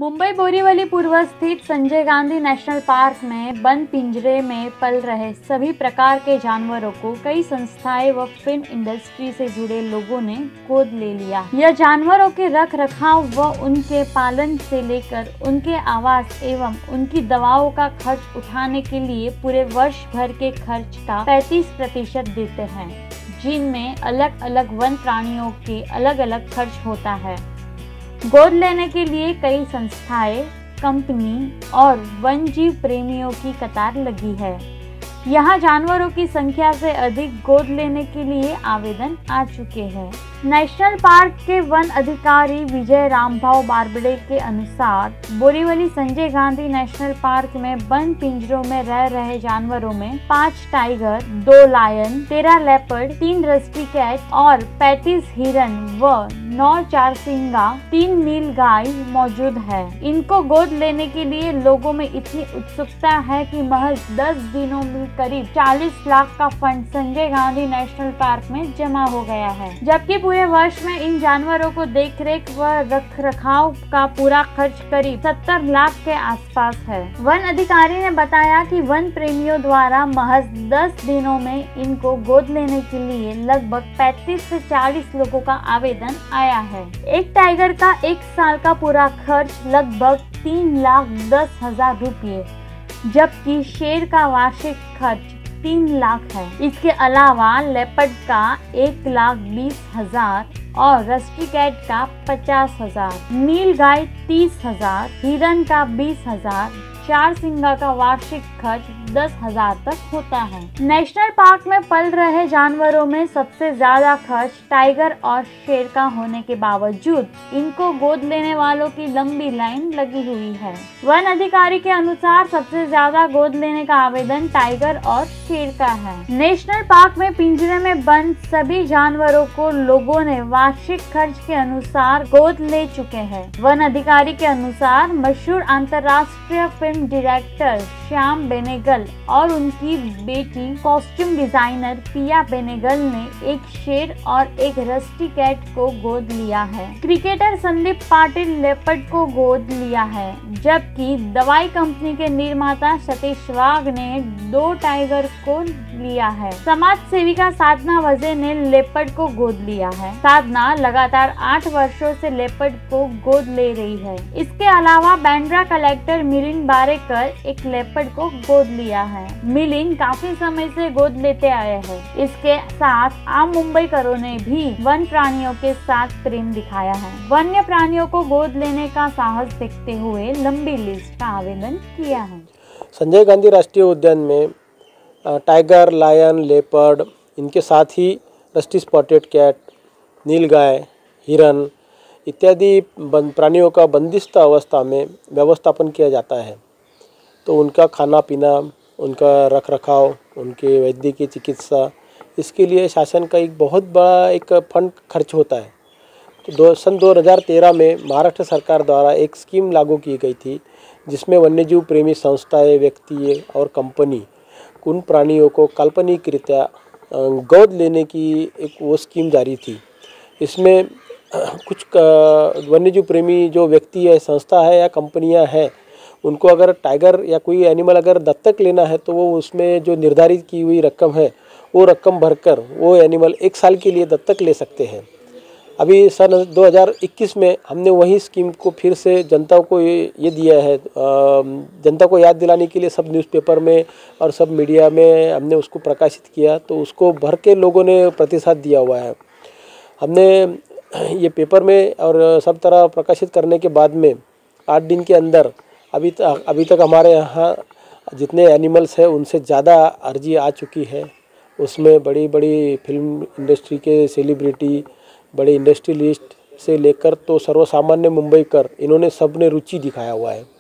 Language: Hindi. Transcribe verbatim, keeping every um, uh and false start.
मुंबई बोरीवली पूर्व स्थित संजय गांधी नेशनल पार्क में बंद पिंजरे में पल रहे सभी प्रकार के जानवरों को कई संस्थाएं व फिल्म इंडस्ट्री से जुड़े लोगों ने गोद ले लिया। यह जानवरों के रख रखाव व उनके पालन से लेकर उनके आवास एवं उनकी दवाओं का खर्च उठाने के लिए पूरे वर्ष भर के खर्च का पैंतीस प्रतिशत देते हैं, जिनमें अलग अलग वन प्राणियों के अलग अलग खर्च होता है। गोद लेने के लिए कई संस्थाएं, कंपनी और वन्यजीव प्रेमियों की कतार लगी है। यहाँ जानवरों की संख्या से अधिक गोद लेने के लिए आवेदन आ चुके हैं। नेशनल पार्क के वन अधिकारी विजय रामभाव बारबड़े के अनुसार बोरीवली संजय गांधी नेशनल पार्क में बंद पिंजरों में रह रहे जानवरों में पाँच टाइगर, दो लायन, तेरह लेपर्ड, तीन रस्टी कैट और पैंतीस हिरन व नौ चारसिंगा, तीन नील गाय मौजूद है। इनको गोद लेने के लिए लोगों में इतनी उत्सुकता है कि महज दस दिनों में करीब चालीस लाख का fund Sanjay Gandhi national park में जमा हो गया है, जबकि पूरे वर्ष में इन जानवरों को देखरेख व रख रखाव का पूरा खर्च करीब सत्तर लाख के आसपास है। वन अधिकारी ने बताया कि वन प्रेमियों द्वारा महज दस दिनों में इनको गोद लेने के लिए लगभग पैंतीस से चालीस लोगों का आवेदन आया है। एक टाइगर का एक साल का पूरा खर्च लगभग तीन लाख दस हजार रुपये, जबकि शेर का वार्षिक खर्च तीन लाख है। इसके अलावा लेपर्ड का एक लाख बीस हजार और रस्टी कैट का पचास हजार, नील गाय तीस हजार, हिरन का बीस हजार, चार सिंगा का वार्षिक खर्च दस हजार तक होता है। नेशनल पार्क में पल रहे जानवरों में सबसे ज्यादा खर्च टाइगर और शेर का होने के बावजूद इनको गोद लेने वालों की लंबी लाइन लगी हुई है। वन अधिकारी के अनुसार सबसे ज्यादा गोद लेने का आवेदन टाइगर और शेर का है। नेशनल पार्क में पिंजरे में बंद सभी जानवरों को लोगों ने वार्षिक खर्च के अनुसार गोद ले चुके हैं। वन अधिकारी के अनुसार मशहूर अंतर्राष्ट्रीय फिल्म डायरेक्टर श्याम बेनेगल और उनकी बेटी कॉस्ट्यूम डिजाइनर पिया बेनेगल ने एक शेर और एक रस्टी कैट को गोद लिया है। क्रिकेटर संदीप पाटिल लेपर्ड को गोद लिया है, जबकि दवाई कंपनी के निर्माता सतीश वाघ ने दो टाइगर को लिया है। समाज सेविका साधना वजे ने लेपर्ड को गोद लिया है। साधना लगातार आठ वर्षों से लेपर्ड को गोद ले रही है। इसके अलावा बांद्रा कलेक्टर मिलिंद बारेकर एक लेपर्ड को गोद लिया है। मिलिंद काफी समय से गोद लेते आए हैं। इसके साथ आम मुंबईकरों ने भी वन प्राणियों के साथ प्रेम दिखाया है। वन्य प्राणियों को गोद लेने का साहस देखते हुए लंबी लिस्ट का आवेदन किया है। संजय गांधी राष्ट्रीय उद्यान में टाइगर, लायन, लेपर्ड, इनके साथ ही रस्टी स्पॉटेड कैट, नीलगाय, हिरन इत्यादि प्राणियों का बंदिस्त अवस्था में व्यवस्थापन किया जाता है। तो उनका खाना पीना, उनका रख रखाव, उनके वैद्यकीय चिकित्सा, इसके लिए शासन का एक बहुत बड़ा एक फंड खर्च होता है। तो दो सन दो हज़ार तेरह में महाराष्ट्र सरकार द्वारा एक स्कीम लागू की गई थी, जिसमें वन्यजीव प्रेमी संस्थाएं, व्यक्ति और कंपनी उन प्राणियों को काल्पनिक रीत्या गोद लेने की एक वो स्कीम जारी थी। इसमें कुछ वन्यजीव प्रेमी जो व्यक्ति है, संस्था है या कंपनियां हैं, उनको अगर टाइगर या कोई एनिमल अगर दत्तक लेना है तो वो उसमें जो निर्धारित की हुई रकम है वो रकम भरकर वो एनिमल एक साल के लिए दत्तक ले सकते हैं। अभी सन दो हज़ार इक्कीस में हमने वही स्कीम को फिर से जनता को ये दिया है, जनता को याद दिलाने के लिए सब न्यूज़पेपर में और सब मीडिया में हमने उसको प्रकाशित किया। तो उसको भर के लोगों ने प्रतिसाद दिया हुआ है। हमने ये पेपर में और सब तरह प्रकाशित करने के बाद में आठ दिन के अंदर अभी तक अभी तक हमारे यहाँ जितने एनिमल्स हैं उनसे ज़्यादा अर्जी आ चुकी है। उसमें बड़ी बड़ी फिल्म इंडस्ट्री के सेलिब्रिटी, बड़े इंडस्ट्रियलिस्ट से लेकर तो सर्वसामान्य मुंबईकर, इन्होंने सब ने रुचि दिखाया हुआ है।